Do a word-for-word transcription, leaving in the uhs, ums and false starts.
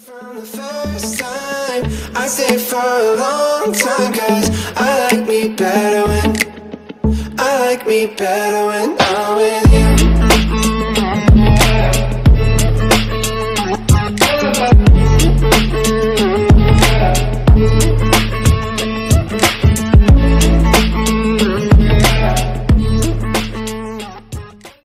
From the first time, I stayed for a long time, cause I like me better when, I like me better when I'm with you.